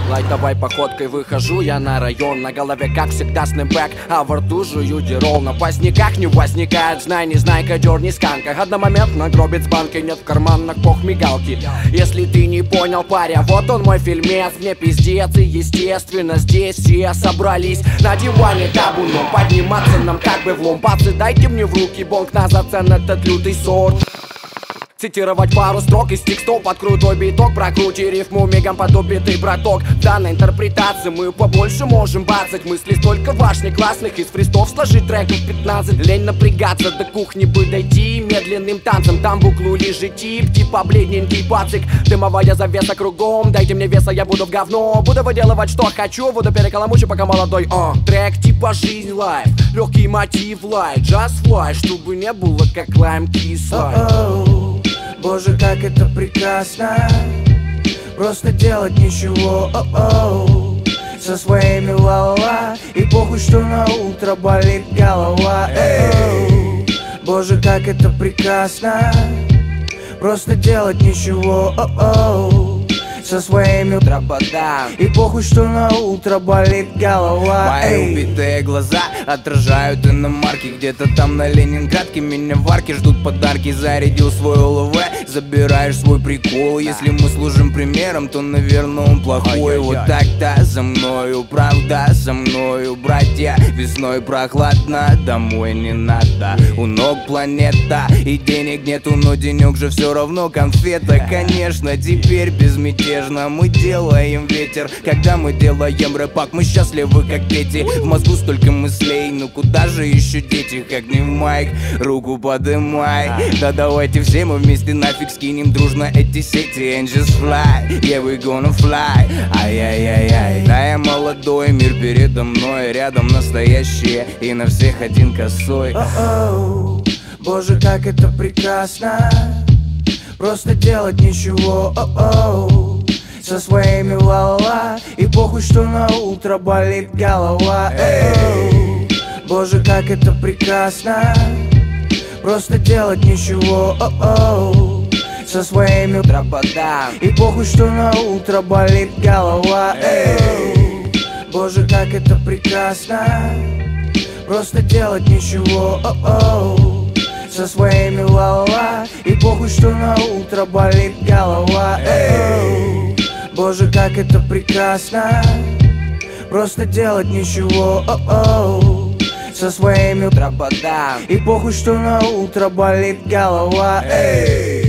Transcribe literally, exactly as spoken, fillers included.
Лайтовой походкой выхожу я на район. На голове, как всегда, снэпбэк, а во рту жую дирол. На поздняках не возникает, знай, не знай, кодер, не сканка. Одномоментно гробит с банкой, нет в карманах пох мигалки. Если ты не понял, паря, вот он мой фильмец. Мне пиздец, и естественно здесь все собрались на диване табуном. Подниматься нам как бы в лом. Пацы, дайте мне в руки бонг, на зацен этот лютый сорт. Цитировать пару строк из текстов под крутой биток. Прокрути рифму мигом под убитый браток. В данной интерпретации мы побольше можем бацать. Мысли столько важных, классных, из фристов сложить треков пятнадцать. Лень напрягаться, до кухни бы дойти медленным танцем. Там в углу лежит тип, типа бледненький пацик. Дымовая завеса кругом, дайте мне веса, я буду в говно. Буду выделывать что хочу, буду перекаламучить, пока молодой. О, трек типа жизнь лайф, легкий мотив лайт, just fly, чтобы не было как лайм кислай. Боже, как это прекрасно, просто делать ничего, о-о, со своими ла-ла. И похуй, что на утро болит голова, эй. Боже, как это прекрасно, просто делать ничего, о-о, со своими тропотам. И похуй, что на утро болит голова. Мои убитые глаза отражают иномарки. Где-то там на Ленинградке меня в арке ждут подарки. Зарядил свой эл вэ, забираешь свой прикол. Если мы служим примером, то, наверное, он плохой. Вот так-то за мною, правда, за мною, братья. Весной прохладно, домой не надо. У ног планета, и денег нету, но денег же все равно конфета. Конечно, теперь безмятежно мы делаем ветер. Когда мы делаем рэпак, мы счастливы как дети. В мозгу столько мыслей, ну куда же еще дети, как не в майк, руку подымай. Да давайте все мы вместе нафиг скинем дружно эти сети. And just fly, yeah we gonna fly. Ай-яй-яй-яй, да я молодой, мир передо мной, рядом настоящие, и на всех один косой. О-о, боже, как это прекрасно, просто делать ничего, о-о, со своими ла-ла. И похуй, что на утро болит голова, эй. Боже, как это прекрасно, просто делать ничего, о-о, со своими тропотам. И похуй, что на утро болит голова, эй. Боже, как это прекрасно, просто делать ничего, о-о, со своими ла-ла. И похуй, что на утро болит голова, эй. Боже, как это прекрасно, просто делать ничего, о-о, со своими тропотам. И похуй, что на утро болит голова, эй.